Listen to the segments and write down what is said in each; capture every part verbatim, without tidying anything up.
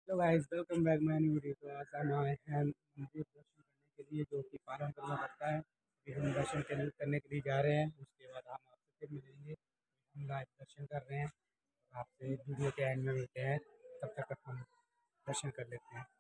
Hello guys, welcome back my new video. तो आज हम आए हैं मंदिर दर्शन करने के लिए, जो कि पालन करना पड़ता है। अभी हम दर्शन के- करने के लिए जा रहे हैं। उसके बाद हम आपसे फिर मिलेंगे। हम लाइव दर्शन कर रहे हैं और आपसे वीडियो के एंड में मिलते हैं। तब तक हम दर्शन कर लेते हैं।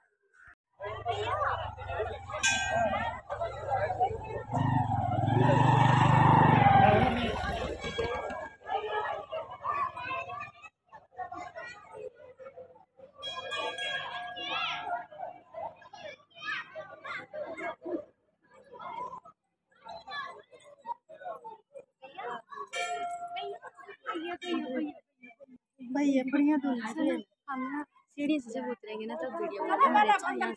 भाई ये बढ़िया तो है। हम ना सीढ़ी से जब उतरेंगे ना तब वीडियो बना लेंगे। अच्छा यहाँ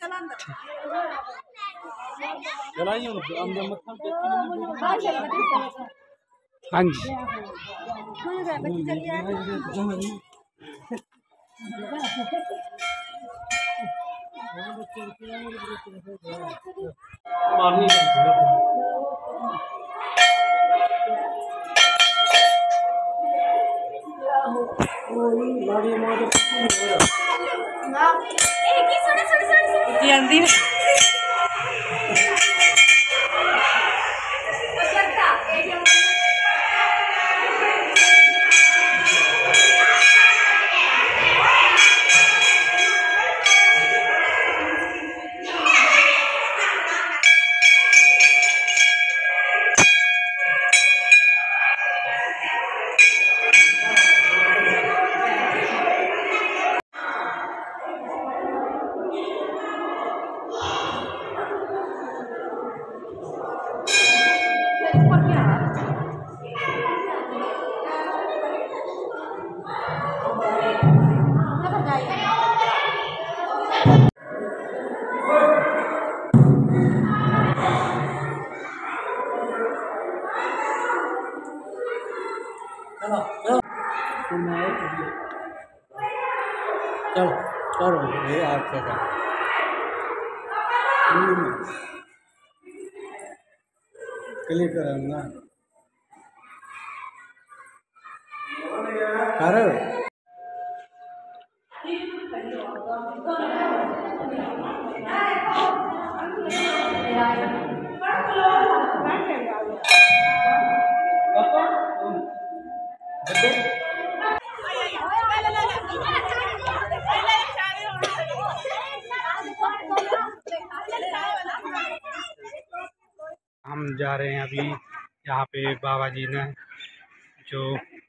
हाँ जी, जल्दी चलो चलो ये आपसे क्लिक करूँगा। करो हम जा रहे हैं अभी। यहाँ पे बाबा जी ने जो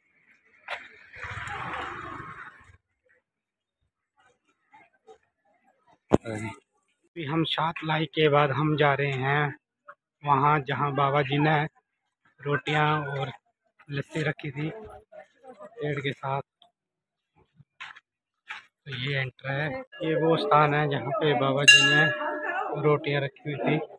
अभी हम सात लाई के बाद हम जा रहे हैं वहाँ जहाँ बाबा जी ने रोटियां और लस्सी रखी थी पेड़ के साथ। तो ये एंटर है, ये वो स्थान है जहाँ पे बाबा जी ने रोटियां रखी हुई थी।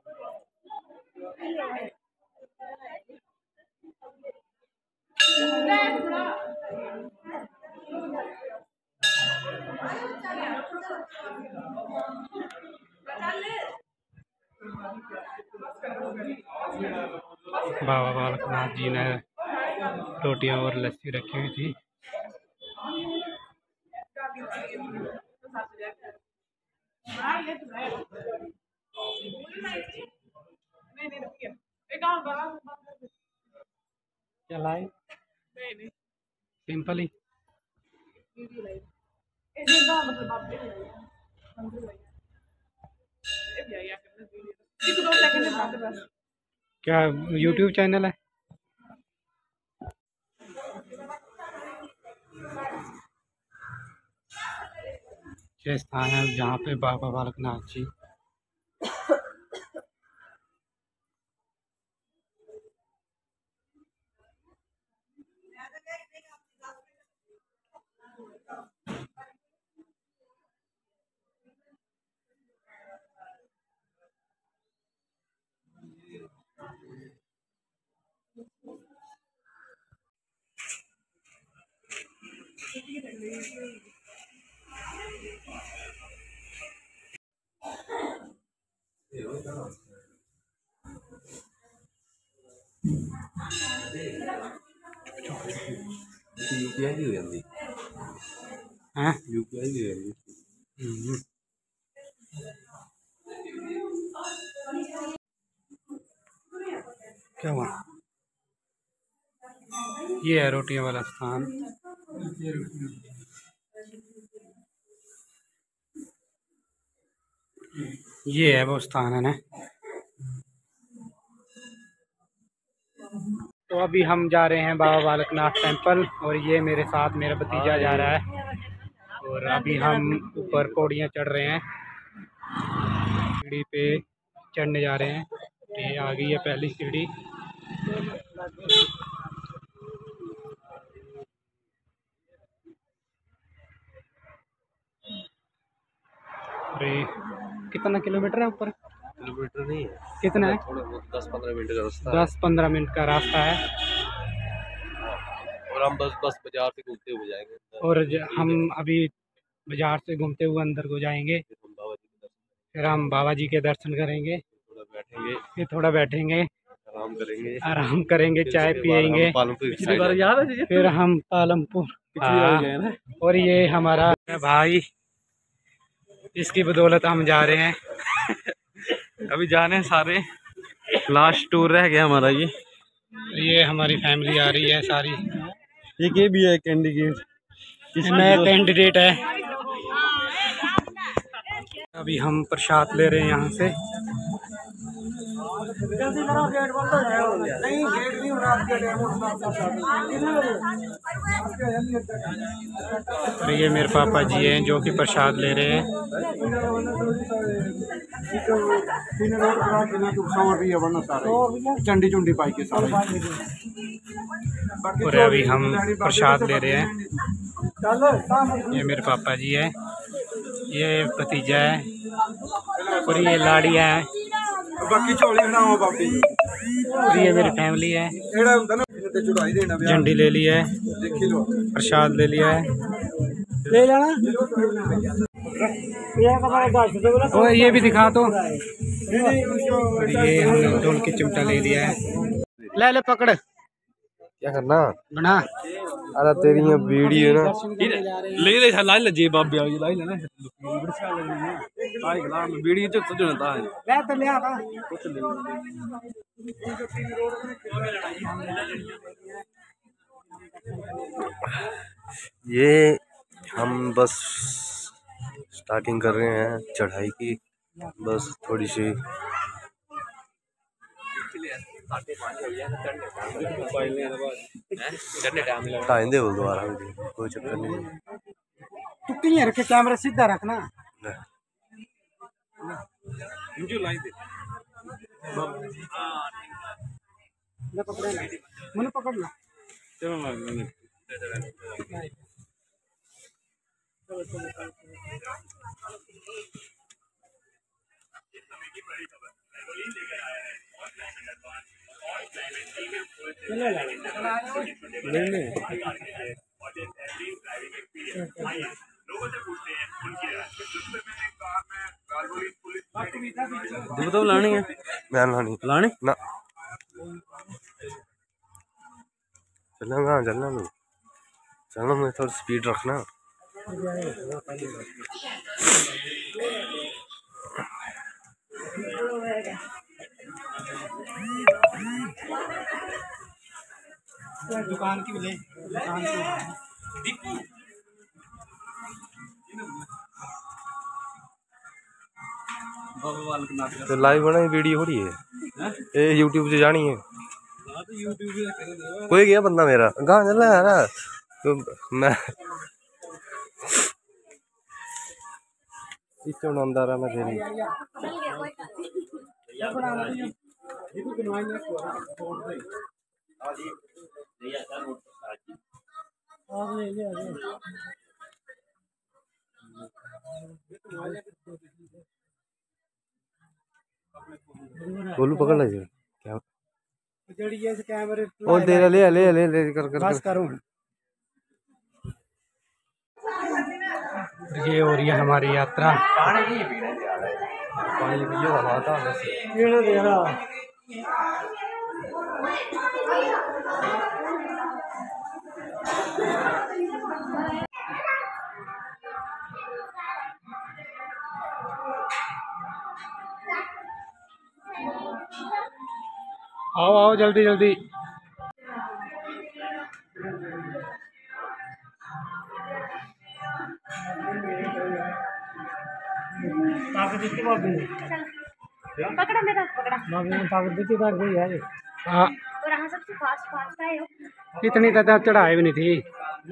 बाबा बालकनाथ जी ने रोटियां और लस्सी रखी हुई थी। चलाई सिंपल ही क्या यूट्यूब चैनल है? ये स्थान है जहाँ पे बाबा बालकनाथ जी यूपीआई भी हो जाती हैं। यूपीआई भी हो जाती हम्म। क्या हुआ? ये है रोटियों वाला स्थान। ये है वो स्थान है ना। तो अभी हम जा रहे हैं बाबा बालकनाथ टेम्पल, और ये मेरे साथ मेरा भतीजा जा रहा है। और अभी हम ऊपर पौड़ियाँ चढ़ रहे हैं, सीढ़ी पे चढ़ने जा रहे हैं। ये आ गई है पहली सीढ़ी। अरे कितना किलोमीटर है ऊपर? किलोमीटर नहीं है, कितना है? थोड़ा बहुत दस पंद्रह मिनट का रास्ता दस पंद्रह मिनट का रास्ता है। और हम बस बस बाजार से घूमते हुए जाएंगे। और हम अभी बाजार से घूमते हुए अंदर को जाएंगे, फिर हम बाबा जी के दर्शन करेंगे, थोड़ा बैठेंगे, फिर थोड़ा बैठेंगे, आराम करेंगे आराम करेंगे, चाय पियेंगे, फिर हम पालमपुर। हाँ। और ये हमारा भाई, इसकी बदौलत हम जा रहे हैं। अभी जाने हैं सारे, लास्ट टूर रह गया हमारा। ये ये हमारी फैमिली आ रही है सारी। ये के भी है कैंडिडेट, नया कैंडिडेट है। अभी हम प्रसाद ले रहे हैं यहाँ से। और ये मेरे पापा जी हैं जो कि प्रसाद ले रहे हैं। चंडी चुंडी पाई के सारे। और अभी हम प्रसाद ले रहे हैं। ये मेरे पापा जी है, ये भतीजा है, और ये लाड़िया है, बाकी चौली बनाओ बाबी। और ये मेरी फैमिली है। झंडी ले ली है, प्रसाद ले लिया है। ले लेना। और ये भी दिखा तो। और ये हमने ढोल की चिमटा ले लिया है। ले ले पकड़। क्या करना बना। अरे तेरी ये वीडियो ना ले ले ले लाई ले जे बाबे आ लाई ले ना बड़ी अच्छा लग रही है। आई गला वीडियो तो तो जनता है ले तो ले आ कुछ ले। ये हम बस स्टार्टिंग कर रहे हैं चढ़ाई की, बस थोड़ी सी टाइम दे बोल दोबारा कोई चक्कर नहीं। तू कहीं रखे कैमरा सीधा रखना। ले पकड़ ले, मैंने पकड़ ला। चलो नहीं नहीं तो लानी है, मैं लानी लानी ना चलना कहाँ चलना नहीं चलना, मैं थोड़ी स्पीड रखना। दुकान की भी ले, दुकान की तो लाइव बना वीडियो हो रही है, ये यूट्यूब से जानी है। कोई गया बंदा मेरा कहाँ चल रहा है यार, तो मैं इससे बनांदा रहा मैं तेरी बोलू पकड़ लीजिए क्या कैमरे और तेरा ले ले ले ले कर कर, बस करूं। ये हो रही है हमारी यात्रा। पानी पियो हमारा आओ आओ जल्दी जल्दी। पकड़ा मेरा पकड़ा हाँ और हाँ सबसे फास्ट फास्ट आए हो। इतनी ज्यादा चढ़ाई भी नहीं थी।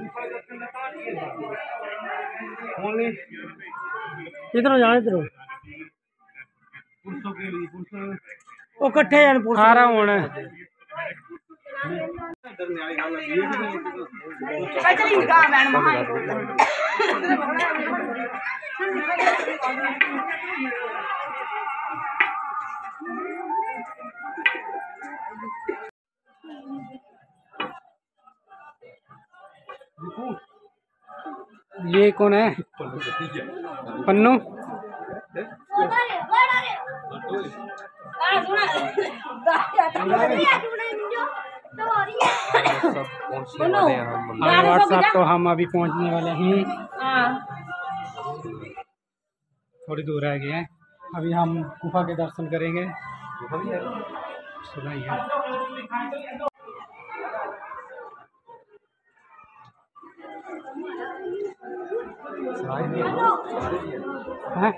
किधर जाने तेरे ओ कट्ठे यार आ रहा हूँ हुण। ये कौन है? पन्नू। पहुंचने वाले हैं हम। हाँ व्हाट्सएप तो हम अभी पहुंचने वाले हैं। थोड़ी दूर रह गए हैं। अभी हम गुफा के दर्शन करेंगे। सुना ही है। हाँ?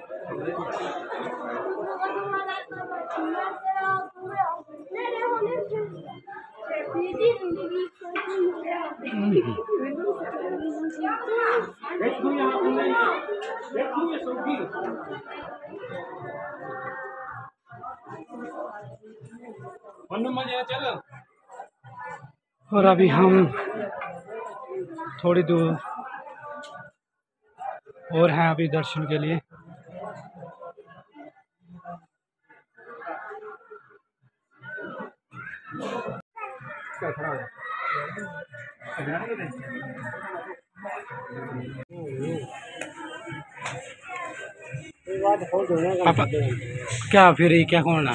और अभी हम थोड़ी दूर और हैं अभी दर्शन के लिए। पापा क्या फिर ये क्या खोलना?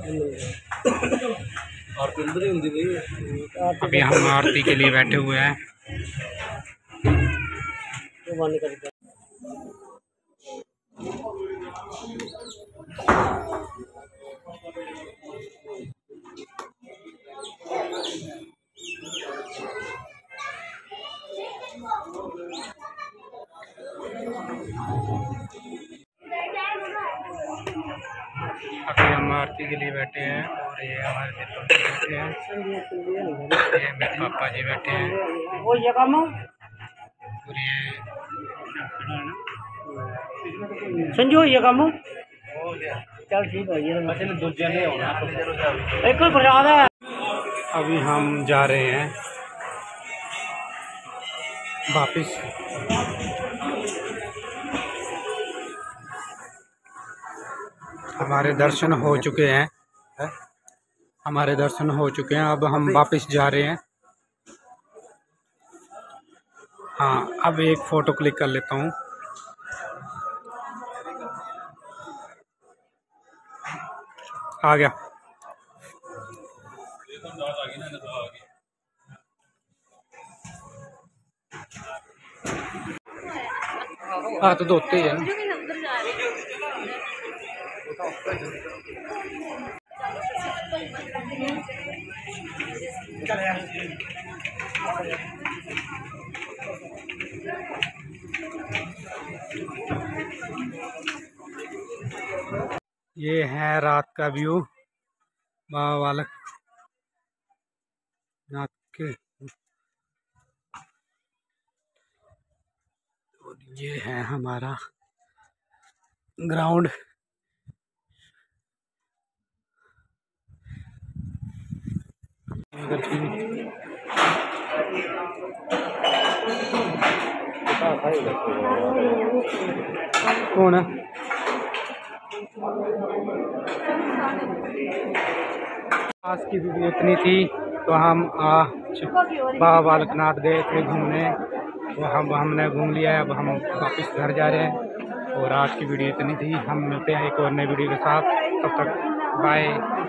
अभी हम आरती के लिए बैठे हुए हैं। अभी हम आरती के लिए बैठे हैं और ये हमारे बैठे हैं। ये मेरे पापा जी बैठे हैं वो ये काम और ये संजू ये काम चल ठीक है ये दूसरे ने होना एक प्रसाद है। अभी हम जा रहे हैं वापिस। हमारे दर्शन हो चुके हैं। है? हमारे दर्शन हो चुके हैं। अब हम वापस जा रहे हैं। हाँ अब एक फ़ोटो क्लिक कर लेता हूँ। आ गया। हाँ तो धोते ही है ना। ये है रात का व्यू बाबा बालक नाथ के। और ये है हमारा ग्राउंड। कौन है? आज की वीडियो इतनी थी तो हम आज बाबा बालकनाथ गए थे घूमने। तो हम हमने घूम लिया है। अब हम वापस घर जा रहे हैं। और आज की वीडियो इतनी थी। हम मिलते हैं एक और नई वीडियो के साथ। तब तक बाय।